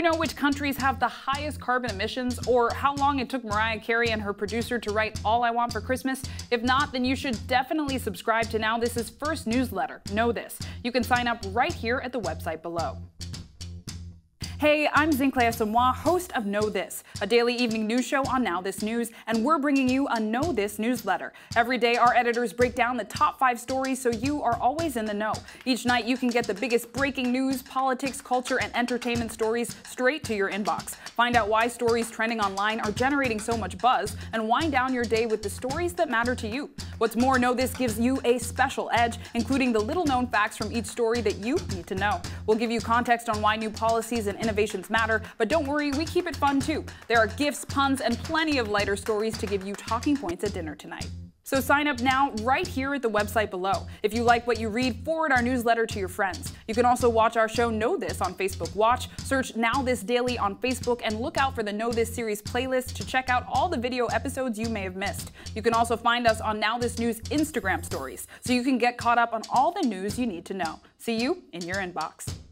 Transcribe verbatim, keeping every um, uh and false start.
know which countries have the highest carbon emissions, or how long it took Mariah Carey and her producer to write All I Want for Christmas? If not, then you should definitely subscribe to NowThis' first newsletter, Know This. You can sign up right here at the website below. Hey, I'm Zinklea Samoa, host of Know This, a daily evening news show on Now This News, and we're bringing you a Know This newsletter. Every day, our editors break down the top five stories so you are always in the know. Each night, you can get the biggest breaking news, politics, culture, and entertainment stories straight to your inbox. Find out why stories trending online are generating so much buzz, and wind down your day with the stories that matter to you. What's more, Know This gives you a special edge, including the little-known facts from each story that you need to know. We'll give you context on why new policies and innovations matter, but don't worry, we keep it fun too. There are gifts, puns, and plenty of lighter stories to give you talking points at dinner tonight. So sign up now right here at the website below. If you like what you read, forward our newsletter to your friends. You can also watch our show Know This on Facebook Watch, search Now This Daily on Facebook, and look out for the Know This series playlist to check out all the video episodes you may have missed. You can also find us on Now This News Instagram stories, so you can get caught up on all the news you need to know. See you in your inbox.